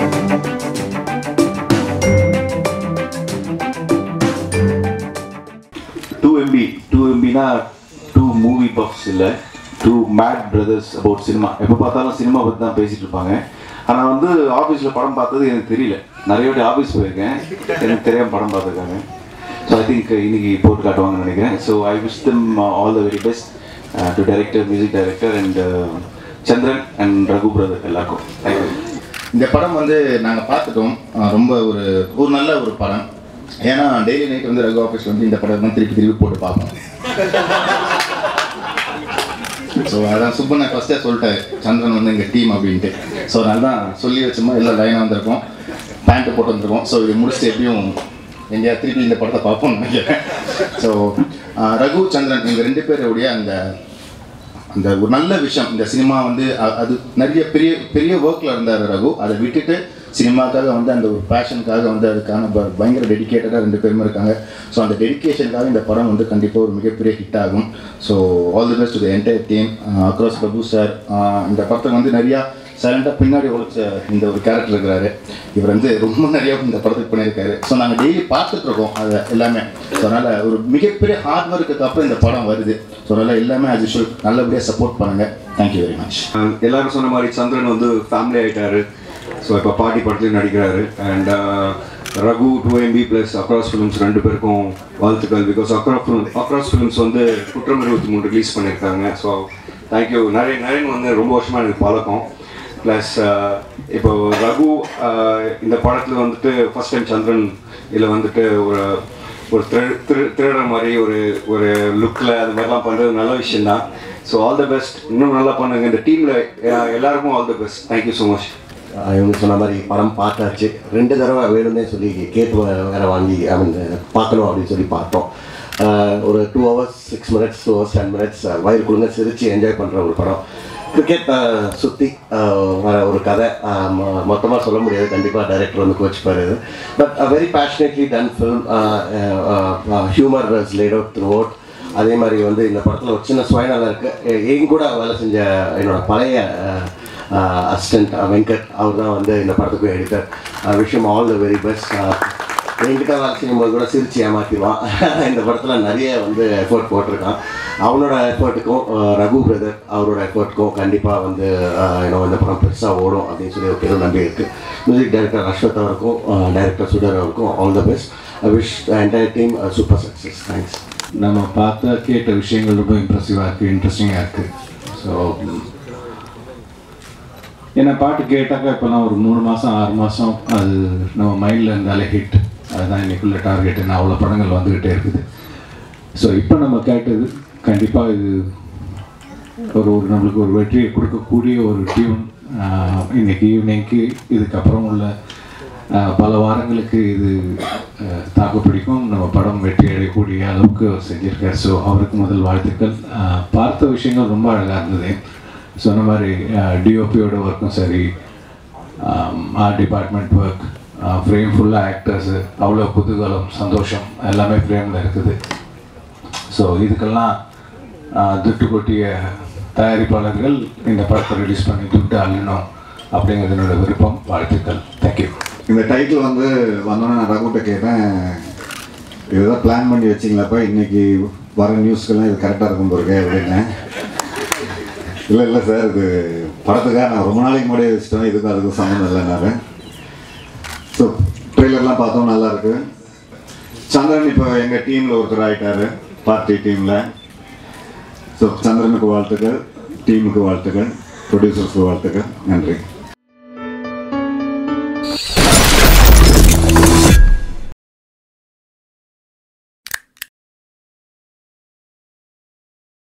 2MBனா 2 movie puffs இல்லை, 2 mat brothers about cinema. எப்போ பார்த்தாலும் சினிமா பற்றி தான் பேசிகிட்டு இருப்பாங்க. ஆனால் வந்து ஆஃபீஸில் படம் பார்த்தது எனக்கு தெரியல. நிறைய வாட்டி ஆஃபீஸ் போயிருக்கேன், எனக்கு தெரியாமல் படம் பார்த்துருக்காங்க. ஸோ ஐ திங்க் இன்னைக்கு போட்டு காட்டுவாங்கன்னு நினைக்கிறேன். So I wish them all the very best to director, music director and Chandran and Raghu brother எல்லாருக்கும் தேங்க்யூ. இந்த படம் வந்து நாங்கள் பார்த்துட்டோம். ரொம்ப ஒரு நல்ல ஒரு படம். ஏன்னா டெய்லி நைட் வந்து ரகு ஆஃபீஸ் வந்து இந்த படம் தான் திருப்பி போட்டு பார்ப்போம். ஸோ அதான் சுப்பண்ணா ஃபஸ்ட்டே சொல்லிட்டாரு, சந்திரன் வந்து எங்கள் டீம் அப்படின்ட்டு. ஸோ அதனால தான் சொல்லி வச்சோமா, எல்லாம் லைனாக வந்திருக்கோம், பேண்ட்டு போட்டு வந்திருக்கோம். ஸோ இது முடிச்சுட்டு எப்படியும் எங்கேயா திருப்பி இந்த படத்தை பார்ப்போம்னு நினைக்கிறேன். ஸோ ரகு சந்திரன் இந்த 2 பேருடைய அந்த ஒரு நல்ல விஷயம். இந்த சினிமா வந்து அது நிறைய பெரிய ஒர்க்கில் இருந்தார் ரகு. அதை விட்டுட்டு சினிமாக்காக வந்து அந்த ஒரு பேஷனுக்காக வந்து அதுக்கான பயங்கர டெடிக்கேட்டடாக 2 பேருமே இருக்காங்க. ஸோ அந்த டெடிக்கேஷனுக்காக இந்த படம் வந்து கண்டிப்பாக ஒரு மிகப்பெரிய ஹிட் ஆகும். So all the best to the entire team across Prabhu sir. இந்த படத்துக்கு வந்து நிறையா சைலண்டாக பின்னாடி உழைச்ச இந்த ஒரு கேரக்டர் இருக்கிறாரு. இவர் வந்து ரொம்ப நிறையா இந்த படத்துக்கு பண்ணியிருக்காரு. ஸோ நாங்கள் டெய்லி பார்த்துட்ருக்கோம் அது எல்லாமே. ஸோ அதனால் ஒரு மிகப்பெரிய ஹார்ட் ஒர்க்குக்கு அப்புறம் இந்த படம் வருது. ஸோ அதனால் எல்லாமே ஆஸ் யூஷுவல் நல்லபடியாக சப்போர்ட் பண்ணுங்கள். Thank you very much. எல்லாரும் சொன்ன மாதிரி சந்திரன் வந்து ஃபேமிலி ஆகிட்டாரு. ஸோ இப்போ பாட்டி படத்துலையும் நடிக்கிறாரு. And Raghu 2MB plus across films 2 பேருக்கும் வாழ்த்துக்கள். பிகாஸ் அக்ராஸ் ஃபிலிம்ஸ் வந்து குற்றம் 23 ரிலீஸ் பண்ணியிருக்காங்க. So thank you. நரேன் வந்து ரொம்ப வருஷமாக எனக்கு பழக்கம். ப்ளஸ் இப்போ ரகு இந்த படத்தில் வந்துட்டு ஃபஸ்ட் டைம் சந்திரன் இதில் வந்துட்டு ஒரு திருடுற மாதிரி ஒரு லுக்கில் அது மாதிரிலாம் பண்ணுறது நல்ல விஷயந்தான். ஸோ ஆல் த பெஸ்ட், இன்னும் நல்லா பண்ணுங்க. இந்த டீமில் எல்லாருக்கும் all the best. Thank you so much. இவங்க சொன்ன மாதிரி படம் பார்த்தாச்சு. 2 தடவை வேணும்னே சொல்லி கேட்டு வேறு வாங்கி பார்க்கணும் அப்படின்னு சொல்லி பார்த்தோம். ஒரு 2 hours 6 minutes 2 hours 10 minutes வயிறு குழுங்க சிரித்து என்ஜாய் பண்ணுற ஒரு படம். கிரிக்கெட் சுற்றி வர ஒரு கதை மொத்தமாக சொல்ல முடியாது. கண்டிப்பாக டைரக்டர் வந்து கோச்சிப்பார். But very passionately done film. Humour is laid out throughout. அதே மாதிரி வந்து இந்த படத்தில் ஒரு சின்ன சுயநலம் இருக்குது. என் கூட வேலை செஞ்ச என்னோடய பழைய அசிஸ்டன்ட் வெங்கட், அவர் தான் வந்து இந்த படத்துக்கு எடிட்டர். விஷயம் ஆல் த வெரி பெஸ்ட். என்கிட்ட வேலை செய்யும்போது கூட சிரிச்சு ஏமாற்றிடுவான். இந்த படத்தில் நிறைய வந்து எஃபர்ட் போட்டிருக்கான். அவனோட எஃபர்ட்டுக்கும் ரகு பிரதர் அவரோட எஃபர்ட்டுக்கும் கண்டிப்பாக வந்து இந்த படம் பெருசாக ஓடும் அப்படின்னு சொல்லி ஒரு பெரும் நம்பி இருக்குது. மியூசிக் டைரக்டர் அஸ்வத் அவருக்கும் டைரக்டர் சுடர் அவருக்கும் all the best. I wish the entire team super success. Thanks. நம்ம கேட்ட விஷயங்கள் ரொம்ப இம்ப்ரெசிவாக இருக்குது, இன்ட்ரெஸ்டிங்காக இருக்குது. ஸோ ஏன்னா பாட்டு கேட்டாக்கா இப்போலாம் ஒரு 3 மாதம் 6 மாதம் அது நம்ம மைண்டில் இருந்தாலே ஹிட். அதுதான் இன்றைக்குள்ள டார்கெட். அவ்வளோ படங்கள் வந்துக்கிட்டே இருக்குது. ஸோ இப்போ நம்ம கேட்டது கண்டிப்பாக இது நம்மளுக்கு ஒரு வெற்றியை கொடுக்கக்கூடிய ஒரு டியூன். இன்றைக்கி ஈவினிங்க்கு இதுக்கப்புறம் உள்ள பல வாரங்களுக்கு இது தாக்கு பிடிக்கும். நம்ம படம் வெற்றி அடையக்கூடிய அளவுக்கு அவர் செஞ்சுருக்கார். ஸோ அவருக்கு முதல் வாழ்த்துக்கள். பார்த்த விஷயங்கள் ரொம்ப அழகாக இருந்தது. சொன்ன மாதிரி டிஓபியோட ஒர்க்கும் சரி, ஆர்ட் டிபார்ட்மெண்ட் ஒர்க், ஃப்ரேம் ஃபுல்லாக ஆக்டர்ஸு, அவ்வளோ குதூகலம் சந்தோஷம் எல்லாமே ஃப்ரேமில் இருக்குது. ஸோ இதுக்கெல்லாம் துட்டு கொட்டிய தயாரிப்பாளர்கள் இந்த படத்தை ரிலீஸ் பண்ணி துட்டு அள்ளணும் அப்படிங்கிறது என்னோட விருப்பம். வாழ்த்துக்கள். தேங்க்யூ. இந்த டைட்டில் வந்து வந்தோன்னே நான் ரகுட்ட கேட்டேன், இதுதான் பிளான் பண்ணி வச்சிங்களாப்பா, இன்றைக்கி வர நியூஸ்க்கெல்லாம் இது கரெக்டாக இருக்கும் போருக்கு அப்படின்னு. இல்லை சார், இது படத்துக்காக நான் ரொம்ப நாளைக்கு முன்னாடியே வச்சுட்டேன், இதுக்கும் அதுக்கும் சம்மந்தம் இல்லைனாரு. ஸோ ட்ரெய்லர்லாம் பார்த்தோம், நல்லாயிருக்கு. சந்திரன் இப்போ எங்கள் டீமில் ஒருத்தர் ஆகிட்டார், பார்ட்டி டீமில். ஸோ சந்திரனுக்கு வாழ்த்துக்கள், டீமுக்கு வாழ்த்துக்கள், ப்ரொடியூசர்ஸ்க்கு வாழ்த்துக்கள். நன்றி.